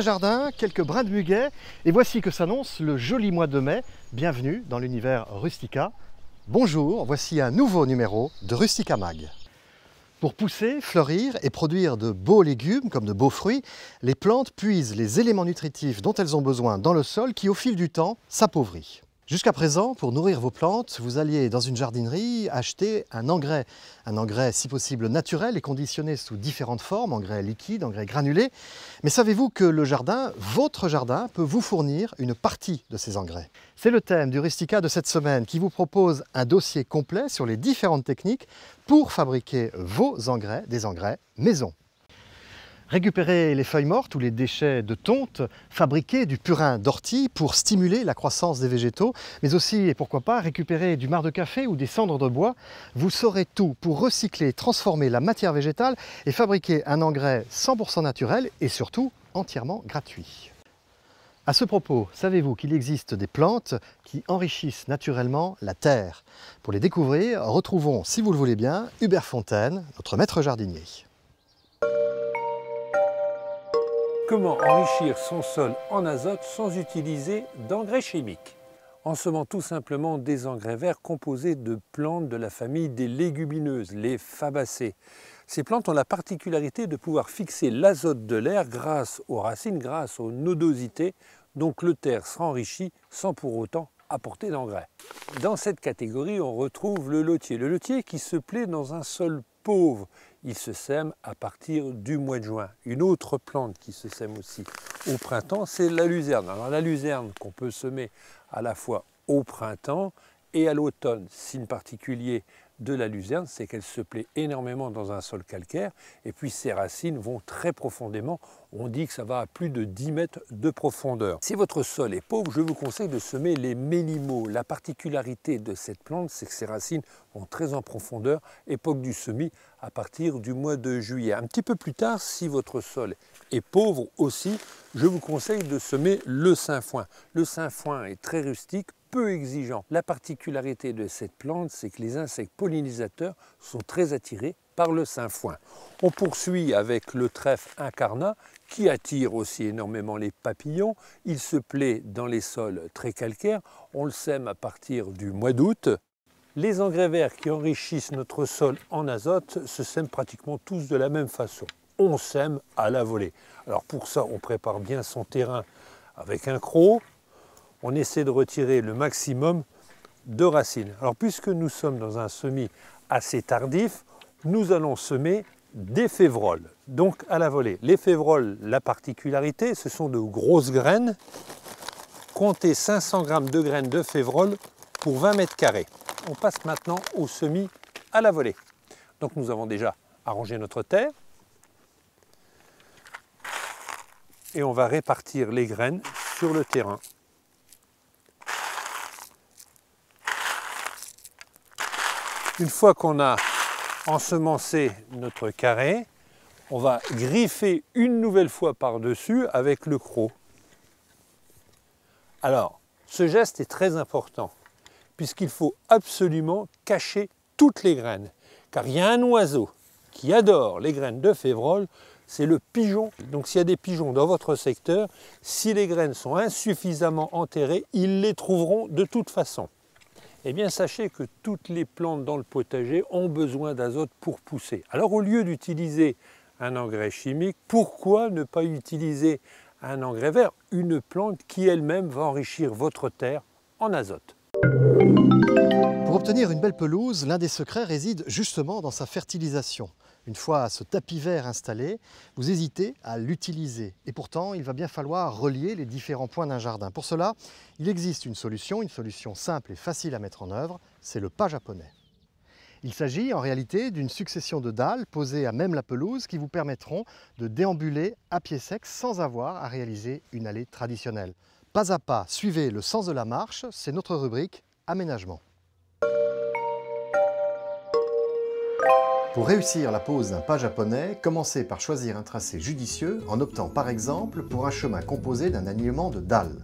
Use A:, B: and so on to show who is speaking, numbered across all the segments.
A: Un jardin, quelques brins de muguet, et voici que s'annonce le joli mois de mai. Bienvenue dans l'univers Rustica. Bonjour, voici un nouveau numéro de Rustica Mag. Pour pousser, fleurir et produire de beaux légumes comme de beaux fruits, les plantes puisent les éléments nutritifs dont elles ont besoin dans le sol qui, au fil du temps, s'appauvrit. Jusqu'à présent, pour nourrir vos plantes, vous alliez dans une jardinerie acheter un engrais si possible naturel et conditionné sous différentes formes, engrais liquide, engrais granulé. Mais savez-vous que le jardin, votre jardin, peut vous fournir une partie de ces engrais? C'est le thème du Rustica de cette semaine qui vous propose un dossier complet sur les différentes techniques pour fabriquer vos engrais, des engrais maison. Récupérer les feuilles mortes ou les déchets de tonte, fabriquer du purin d'ortie pour stimuler la croissance des végétaux, mais aussi, et pourquoi pas, récupérer du marc de café ou des cendres de bois. Vous saurez tout pour recycler, transformer la matière végétale et fabriquer un engrais 100% naturel et surtout entièrement gratuit. À ce propos, savez-vous qu'il existe des plantes qui enrichissent naturellement la terre? Pour les découvrir, retrouvons, si vous le voulez bien, Hubert Fontaine, notre maître jardinier.
B: Comment enrichir son sol en azote sans utiliser d'engrais chimiques? En semant tout simplement des engrais verts composés de plantes de la famille des légumineuses, les fabacées. Ces plantes ont la particularité de pouvoir fixer l'azote de l'air grâce aux racines, grâce aux nodosités, donc le terre sera enrichi sans pour autant apporter d'engrais. Dans cette catégorie, on retrouve le lotier qui se plaît dans un sol pauvre. Il se sème à partir du mois de juin. Une autre plante qui se sème aussi au printemps, c'est la luzerne. Alors la luzerne qu'on peut semer à la fois au printemps et à l'automne. Signe particulier de la luzerne, c'est qu'elle se plaît énormément dans un sol calcaire et puis ses racines vont très profondément. On dit que ça va à plus de 10 mètres de profondeur. Si votre sol est pauvre, je vous conseille de semer les mélimaux. La particularité de cette plante, c'est que ses racines vont très en profondeur, époque du semis, à partir du mois de juillet. Un petit peu plus tard, si votre sol est pauvre aussi, je vous conseille de semer le sainfoin. Le sainfoin est très rustique, peu exigeant. La particularité de cette plante, c'est que les insectes pollinisateurs sont très attirés par le sainfoin. On poursuit avec le trèfle incarnat qui attire aussi énormément les papillons. Il se plaît dans les sols très calcaires. On le sème à partir du mois d'août. Les engrais verts qui enrichissent notre sol en azote se sèment pratiquement tous de la même façon. On sème à la volée. Alors pour ça, on prépare bien son terrain avec un croc. On essaie de retirer le maximum de racines. Alors puisque nous sommes dans un semis assez tardif, nous allons semer des févroles, donc à la volée. Les févroles, la particularité, ce sont de grosses graines. Comptez 500 g de graines de févroles pour 20 mètres carrés. On passe maintenant au semis à la volée. Donc nous avons déjà arrangé notre terre. Et on va répartir les graines sur le terrain. Une fois qu'on a ensemencé notre carré, on va griffer une nouvelle fois par-dessus avec le croc. Alors, ce geste est très important puisqu'il faut absolument cacher toutes les graines. Car il y a un oiseau qui adore les graines de févrole, c'est le pigeon. Donc s'il y a des pigeons dans votre secteur, si les graines sont insuffisamment enterrées, ils les trouveront de toute façon. Eh bien, sachez que toutes les plantes dans le potager ont besoin d'azote pour pousser. Alors, au lieu d'utiliser un engrais chimique, pourquoi ne pas utiliser un engrais vert, une plante qui elle-même va enrichir votre terre en azote?
A: Pour obtenir une belle pelouse, l'un des secrets réside justement dans sa fertilisation. Une fois ce tapis vert installé, vous hésitez à l'utiliser. Et pourtant, il va bien falloir relier les différents points d'un jardin. Pour cela, il existe une solution simple et facile à mettre en œuvre, c'est le pas japonais. Il s'agit en réalité d'une succession de dalles posées à même la pelouse qui vous permettront de déambuler à pied sec sans avoir à réaliser une allée traditionnelle. Pas à pas, suivez le sens de la marche, c'est notre rubrique aménagement. Pour réussir la pose d'un pas japonais, commencez par choisir un tracé judicieux en optant par exemple pour un chemin composé d'un alignement de dalles.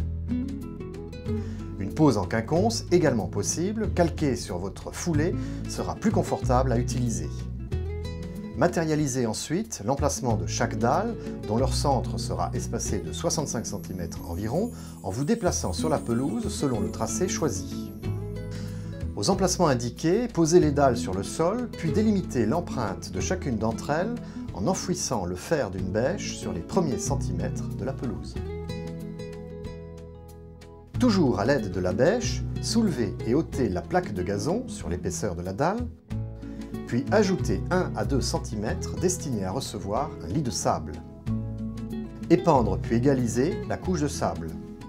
A: Une pose en quinconce, également possible, calquée sur votre foulée, sera plus confortable à utiliser. Matérialisez ensuite l'emplacement de chaque dalle, dont leur centre sera espacé de 65 cm environ, en vous déplaçant sur la pelouse selon le tracé choisi. Aux emplacements indiqués, posez les dalles sur le sol, puis délimitez l'empreinte de chacune d'entre elles en enfouissant le fer d'une bêche sur les premiers centimètres de la pelouse. Toujours à l'aide de la bêche, soulevez et ôtez la plaque de gazon sur l'épaisseur de la dalle, puis ajoutez 1 à 2 cm destinés à recevoir un lit de sable. Épandre puis égaliser la couche de sable.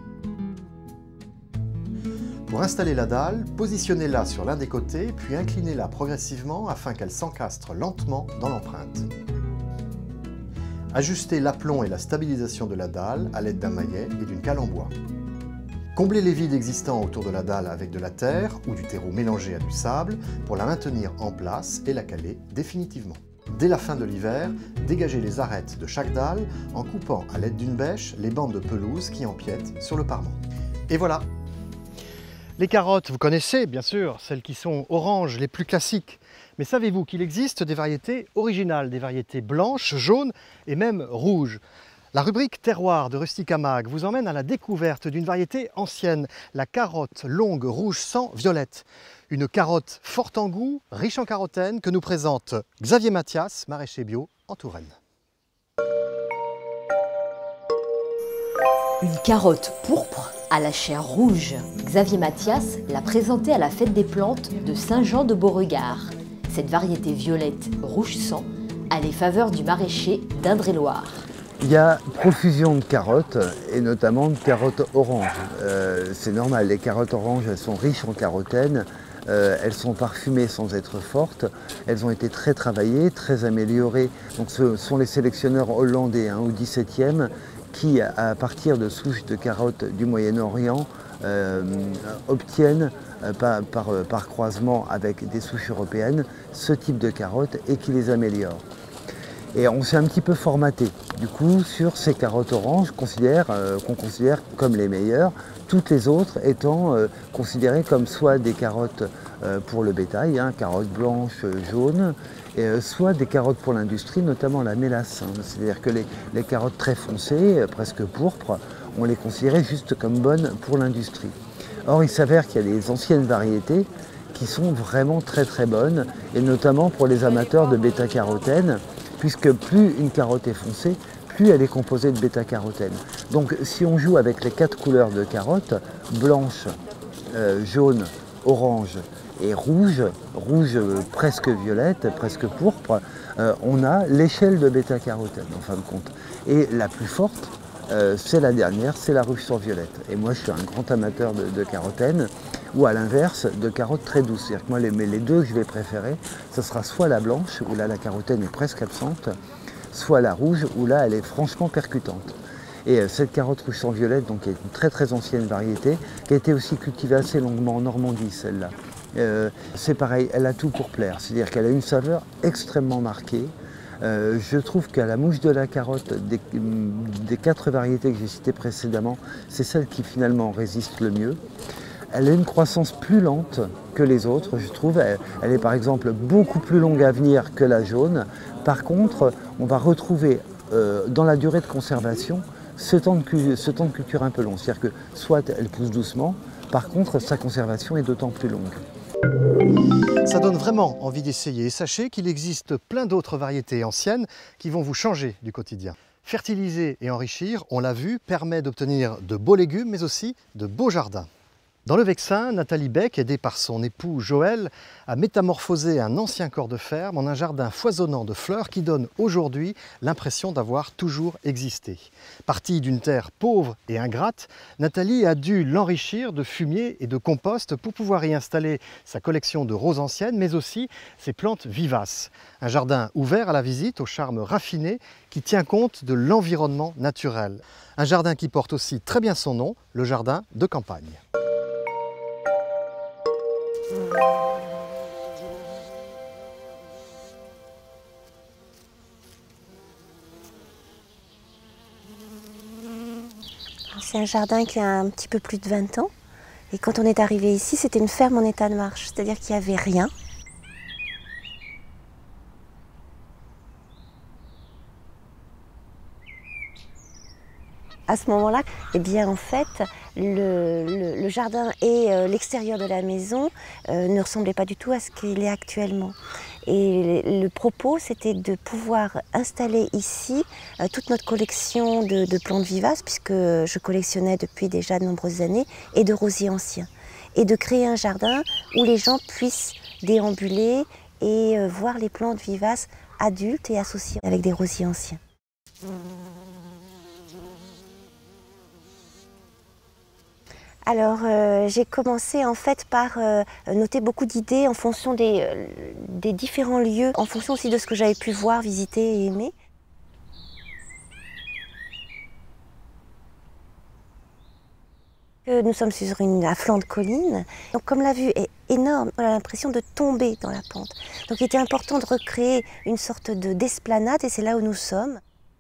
A: Pour installer la dalle, positionnez-la sur l'un des côtés, puis inclinez-la progressivement afin qu'elle s'encastre lentement dans l'empreinte. Ajustez l'aplomb et la stabilisation de la dalle à l'aide d'un maillet et d'une cale en bois. Comblez les vides existants autour de la dalle avec de la terre ou du terreau mélangé à du sable pour la maintenir en place et la caler définitivement. Dès la fin de l'hiver, dégagez les arêtes de chaque dalle en coupant à l'aide d'une bêche les bandes de pelouse qui empiètent sur le parement. Et voilà! Les carottes, vous connaissez bien sûr, celles qui sont oranges, les plus classiques. Mais savez-vous qu'il existe des variétés originales, des variétés blanches, jaunes et même rouges? La rubrique terroir de Rustica Mag vous emmène à la découverte d'une variété ancienne, la carotte longue rouge sang violette. Une carotte forte en goût, riche en carotène, que nous présente Xavier Mathias, maraîcher bio en Touraine.
C: Une carotte pourpre à la chair rouge. Xavier Mathias l'a présentée à la fête des plantes de Saint-Jean-de-Beauregard. Cette variété violette rouge sang a les faveurs du maraîcher d'Indre-et-Loire.
D: Il y a profusion de carottes et notamment de carottes oranges. C'est normal, les carottes oranges elles sont riches en carotène, elles sont parfumées sans être fortes, elles ont été très travaillées, très améliorées. Donc ce sont les sélectionneurs hollandais au XVIIe qui, à partir de souches de carottes du Moyen-Orient, obtiennent par croisement avec des souches européennes ce type de carottes et qui les améliorent. Et on s'est un petit peu formaté du coup sur ces carottes oranges qu'on considère comme les meilleures, toutes les autres étant considérées comme soit des carottes pour le bétail, carottes blanches, jaunes, soit des carottes pour l'industrie, notamment la mélasse. C'est-à-dire que les carottes très foncées, presque pourpres, on les considérait juste comme bonnes pour l'industrie. Or, il s'avère qu'il y a des anciennes variétés qui sont vraiment très très bonnes, et notamment pour les amateurs de bêta-carotène, puisque plus une carotte est foncée, plus elle est composée de bêta-carotène. Donc si on joue avec les 4 couleurs de carotte, blanche, jaune, orange et rouge, presque violette, presque pourpre, on a l'échelle de bêta-carotène en fin de compte. Et la plus forte, c'est la dernière, c'est la rouge sang violette. Et moi je suis un grand amateur de carotène, ou à l'inverse, de carottes très douces. C'est-à-dire que moi les deux que je vais préférer, ce sera soit la blanche, où là la carotène est presque absente, soit la rouge, où là elle est franchement percutante. Et cette carotte rouge sang violette, donc, est une très très ancienne variété, qui a été aussi cultivée assez longuement en Normandie, celle-là. C'est pareil, elle a tout pour plaire, c'est-à-dire qu'elle a une saveur extrêmement marquée. Je trouve qu'à la mouche de la carotte, des 4 variétés que j'ai citées précédemment, c'est celle qui finalement résiste le mieux. Elle a une croissance plus lente que les autres, je trouve. Elle est par exemple beaucoup plus longue à venir que la jaune. Par contre, on va retrouver dans la durée de conservation ce temps de culture un peu long. C'est-à-dire que soit elle pousse doucement, par contre sa conservation est d'autant plus longue.
A: Ça donne vraiment envie d'essayer. Et sachez qu'il existe plein d'autres variétés anciennes qui vont vous changer du quotidien. Fertiliser et enrichir, on l'a vu, permet d'obtenir de beaux légumes, mais aussi de beaux jardins. Dans le Vexin, Nathalie Beck, aidée par son époux Joël, a métamorphosé un ancien corps de ferme en un jardin foisonnant de fleurs qui donne aujourd'hui l'impression d'avoir toujours existé. Partie d'une terre pauvre et ingrate, Nathalie a dû l'enrichir de fumier et de compost pour pouvoir y installer sa collection de roses anciennes, mais aussi ses plantes vivaces. Un jardin ouvert à la visite, au charme raffiné, qui tient compte de l'environnement naturel. Un jardin qui porte aussi très bien son nom, le jardin de campagne.
E: C'est un jardin qui a un petit peu plus de 20 ans. Et quand on est arrivé ici, c'était une ferme en état de marche. C'est-à-dire qu'il n'y avait rien. À ce moment-là, eh bien, en fait, le jardin et l'extérieur de la maison ne ressemblaient pas du tout à ce qu'il est actuellement. Et le propos, c'était de pouvoir installer ici toute notre collection de plantes vivaces, puisque je collectionnais depuis déjà de nombreuses années, et de rosiers anciens. Et de créer un jardin où les gens puissent déambuler et voir les plantes vivaces adultes et associées avec des rosiers anciens. Alors j'ai commencé en fait par noter beaucoup d'idées en fonction des différents lieux, en fonction aussi de ce que j'avais pu voir, visiter et aimer. Nous sommes sur un flanc de colline, donc comme la vue est énorme, on a l'impression de tomber dans la pente. Donc il était important de recréer une sorte d'esplanade et c'est là où nous sommes.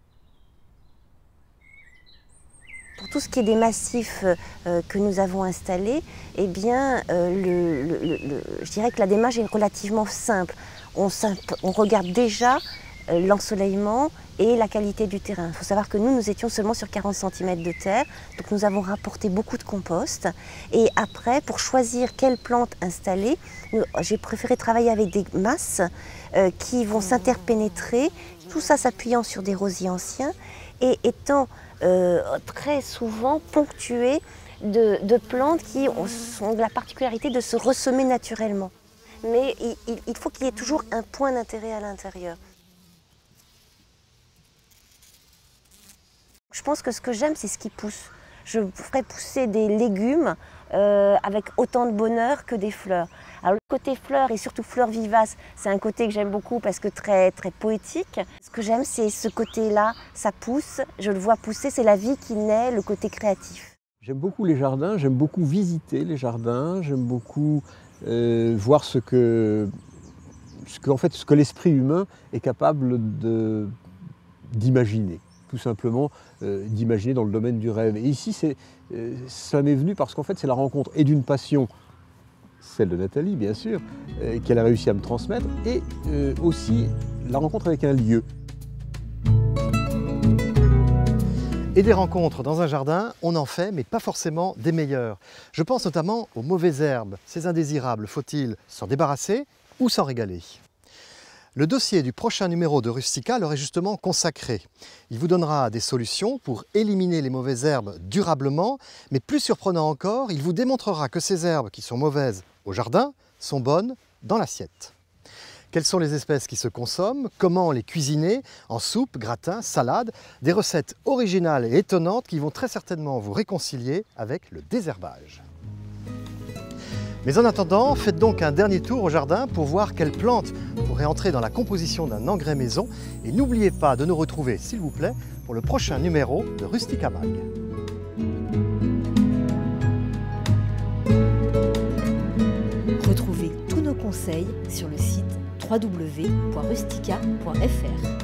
E: Pour tout ce qui est des massifs que nous avons installés, eh bien, je dirais que la démarche est relativement simple. On regarde déjà l'ensoleillement et la qualité du terrain. Il faut savoir que nous étions seulement sur 40 cm de terre, donc nous avons rapporté beaucoup de compost. Et après, pour choisir quelle plante installer, j'ai préféré travailler avec des masses qui vont s'interpénétrer, tout ça s'appuyant sur des rosiers anciens et étant très souvent ponctuées de plantes qui ont la particularité de se ressemer naturellement. Mais il faut qu'il y ait toujours un point d'intérêt à l'intérieur. Je pense que ce que j'aime, c'est ce qui pousse. Je ferais pousser des légumes avec autant de bonheur que des fleurs. Alors le côté fleurs et surtout fleurs vivaces, c'est un côté que j'aime beaucoup parce que très poétique. Ce que j'aime, c'est ce côté-là, ça pousse, je le vois pousser, c'est la vie qui naît, le côté créatif.
B: J'aime beaucoup les jardins, j'aime beaucoup visiter les jardins, j'aime beaucoup voir ce que l'esprit humain est capable d'imaginer. Tout simplement d'imaginer dans le domaine du rêve. Et ici, ça m'est venu parce qu'en fait, c'est la rencontre et d'une passion, celle de Nathalie, bien sûr, qu'elle a réussi à me transmettre, et aussi la rencontre avec un lieu.
A: Et des rencontres dans un jardin, on en fait, mais pas forcément des meilleures. Je pense notamment aux mauvaises herbes. Ces indésirables, faut-il s'en débarrasser ou s'en régaler ? Le dossier du prochain numéro de Rustica leur est justement consacré. Il vous donnera des solutions pour éliminer les mauvaises herbes durablement, mais plus surprenant encore, il vous démontrera que ces herbes qui sont mauvaises au jardin sont bonnes dans l'assiette. Quelles sont les espèces qui se consomment? Comment les cuisiner? En soupe, gratin, salade? Des recettes originales et étonnantes qui vont très certainement vous réconcilier avec le désherbage. Mais en attendant, faites donc un dernier tour au jardin pour voir quelles plantes pourraient entrer dans la composition d'un engrais maison. Et n'oubliez pas de nous retrouver, s'il vous plaît, pour le prochain numéro de Rustica Mag.
C: Retrouvez tous nos conseils sur le site www.rustica.fr.